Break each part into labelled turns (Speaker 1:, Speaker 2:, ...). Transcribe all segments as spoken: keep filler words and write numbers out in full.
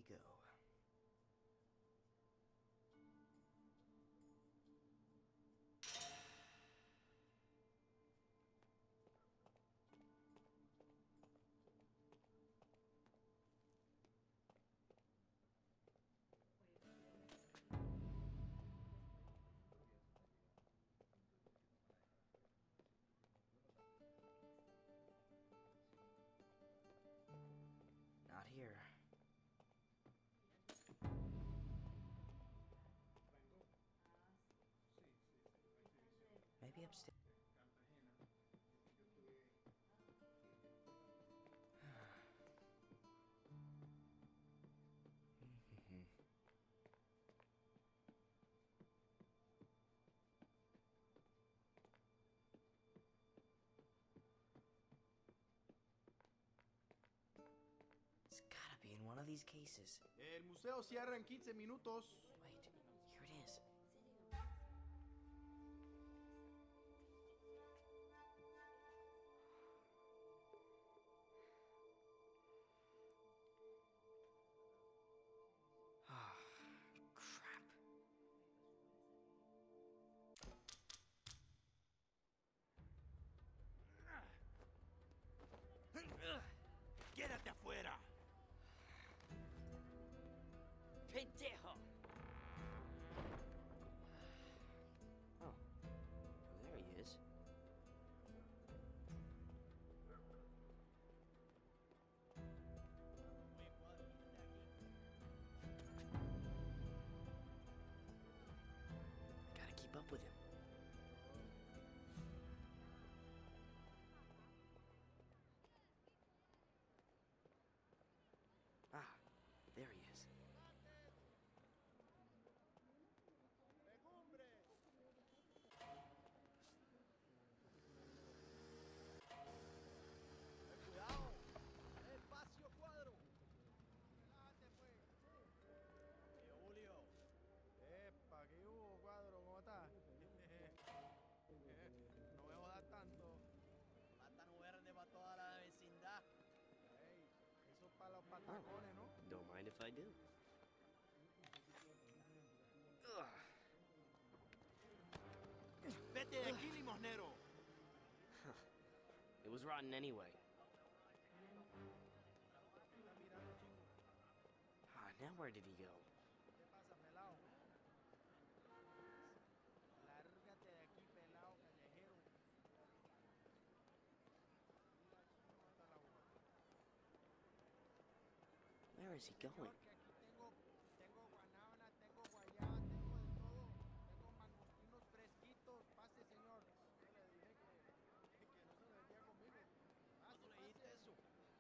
Speaker 1: go. Not here. Maybe upstairs. It's gotta be in one of these cases.
Speaker 2: El museo cierra en quince minutos.
Speaker 1: Wait, here it is. Ah, crap.
Speaker 2: ¡Quédate afuera!
Speaker 1: Pendejo! Oh, there he is. Gotta keep up with him. Ah, there he is.
Speaker 2: ¡Cuidado! ¡Espacio, Cuadro! ¡Relájate, pues! Tío Julio. Epa, ¿qué hubo, Cuadro? ¿Cómo estás? No me jodas tanto. Plátano verde para toda la vecindad. Hey, eso es para los patacones, ¿no?
Speaker 1: Don't mind if I do. Ugh.
Speaker 2: ¡Vete de aquí, limosnero!
Speaker 1: It was rotten anyway. Ah, now where did he go?
Speaker 2: ¿Qué pasa, pelao? Lárgate de aquí, pelao, callejero.
Speaker 1: Where is he going?
Speaker 2: Señor, que aquí tengo, tengo guanábana, tengo guayaba, tengo de todo. Tengo mangostinos fresquitos. Pase, señor. Yo le dije que, que no se vendía conmigo. Pase, ¿cuándo leíste eso?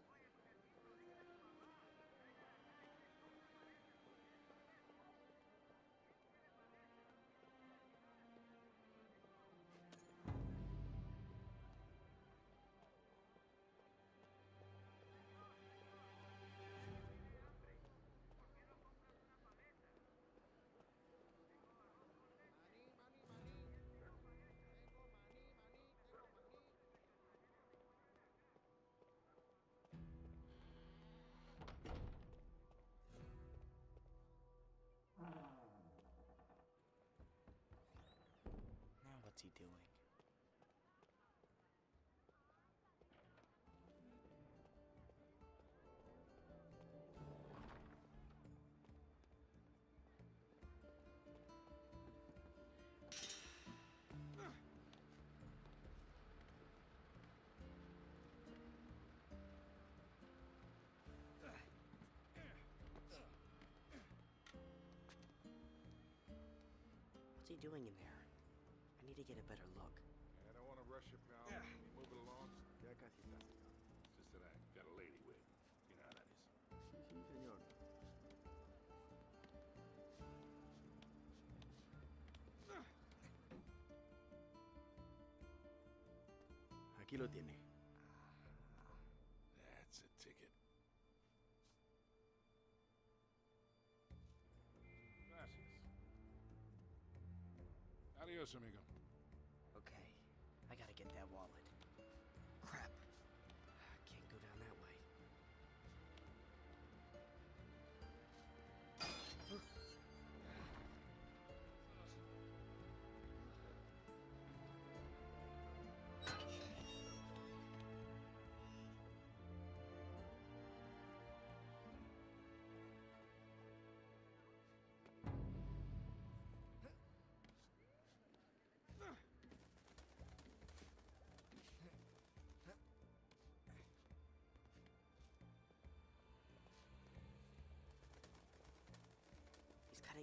Speaker 1: Now what's he doing? What's he doing in there? I need to get a better look.
Speaker 3: I don't want to rush you, pal. Can you move it along? Ya casi está, señor. Just that I got a lady with. You know how that is.
Speaker 2: Sí, sí, señor. Aquí lo tiene.
Speaker 3: That's a ticket. Gracias. Adios, amigo.
Speaker 1: Okay, I gotta get that wallet. Crap. Can't go down that way.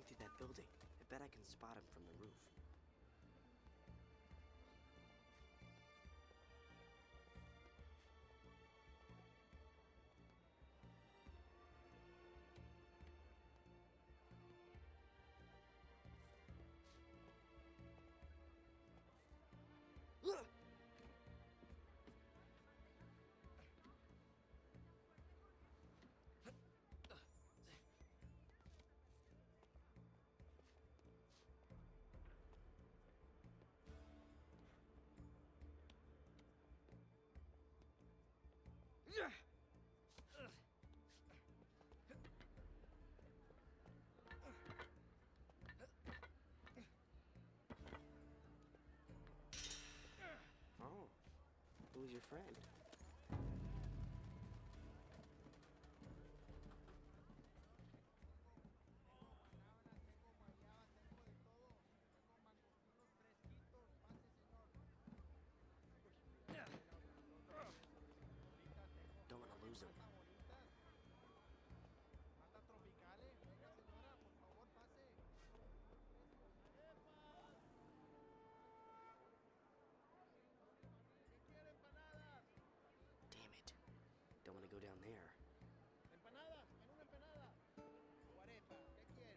Speaker 1: running through that building. I bet I can spot him from the roof. Oh, who's your friend? Don't want to lose him. Damn it. Don't want to go down there.
Speaker 2: Empanadas, en una empanada. O arepa, ¿qué quiere?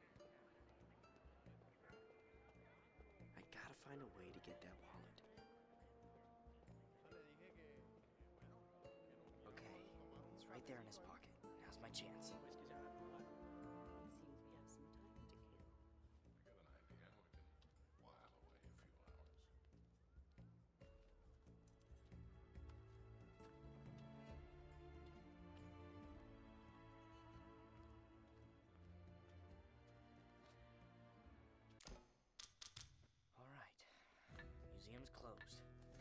Speaker 1: I gotta find a way to get that wallet.
Speaker 2: Yo le dije que, bueno, que no
Speaker 1: Okay,
Speaker 2: quiero tomar un
Speaker 1: it's right there in his
Speaker 2: cafecito ahí.
Speaker 1: pocket. Now's my chance.
Speaker 4: It seems we have some time to kill.
Speaker 3: I got an idea. We can while away a few hours.
Speaker 1: All right. Museum's closed.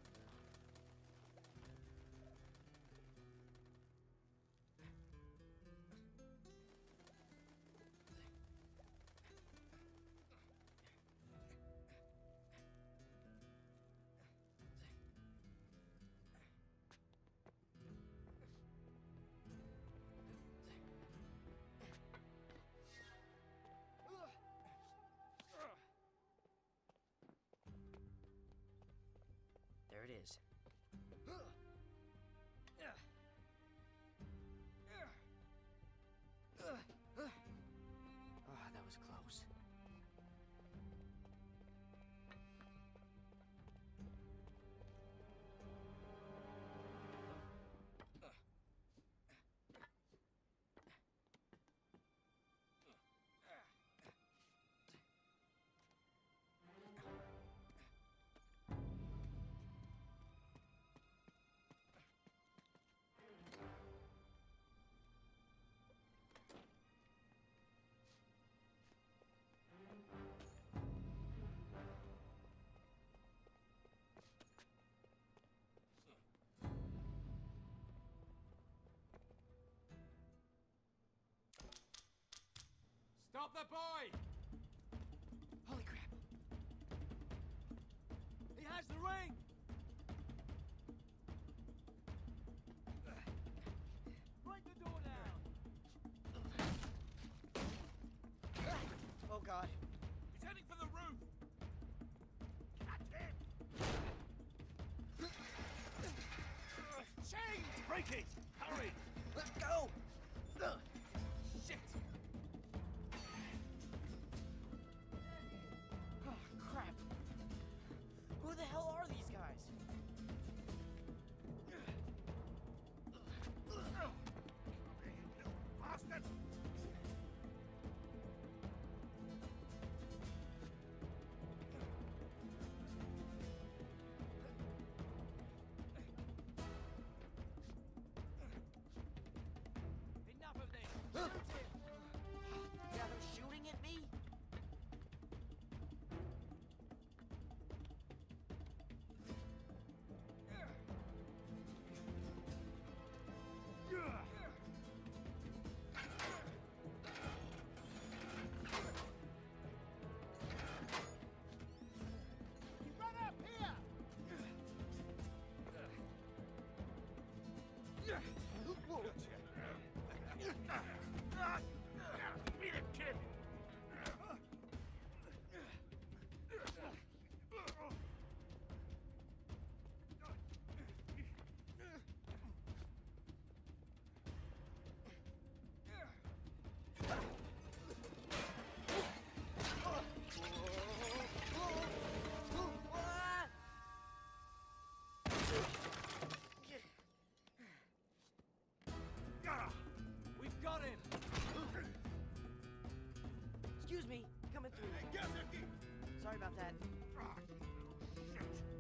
Speaker 1: There it is. Ah, that was close.
Speaker 5: Stop the boy!
Speaker 1: Holy crap!
Speaker 5: He has the ring! Break the door down!
Speaker 1: Oh god.
Speaker 5: He's heading for the roof! Catch him! Chains! Break it! Hurry!
Speaker 1: Let's go! Ugh.
Speaker 5: Shit!
Speaker 1: Oh, crap. Who the hell are these guys?
Speaker 5: Bastard! Enough of this! Shoot him!
Speaker 1: Yeah, they're shooting at me?
Speaker 2: Run up here!
Speaker 5: Be the kid!
Speaker 1: coming through.
Speaker 5: ¿Qué hace aquí?
Speaker 1: Sorry about that.
Speaker 3: Ah, you little shit.